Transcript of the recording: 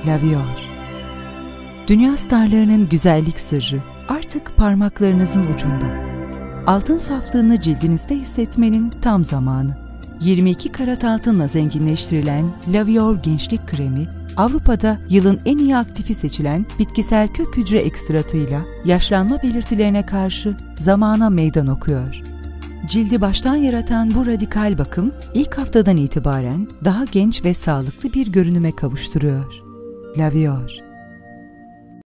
Lavior. Dünya starlarının güzellik sırrı artık parmaklarınızın ucunda. Altın saflığını cildinizde hissetmenin tam zamanı. 22 karat altınla zenginleştirilen Lavior Gençlik Kremi, Avrupa'da yılın en iyi aktifi seçilen bitkisel kök hücre ekstratıyla yaşlanma belirtilerine karşı zamana meydan okuyor. Cildi baştan yaratan bu radikal bakım ilk haftadan itibaren daha genç ve sağlıklı bir görünüme kavuşturuyor. Lavior.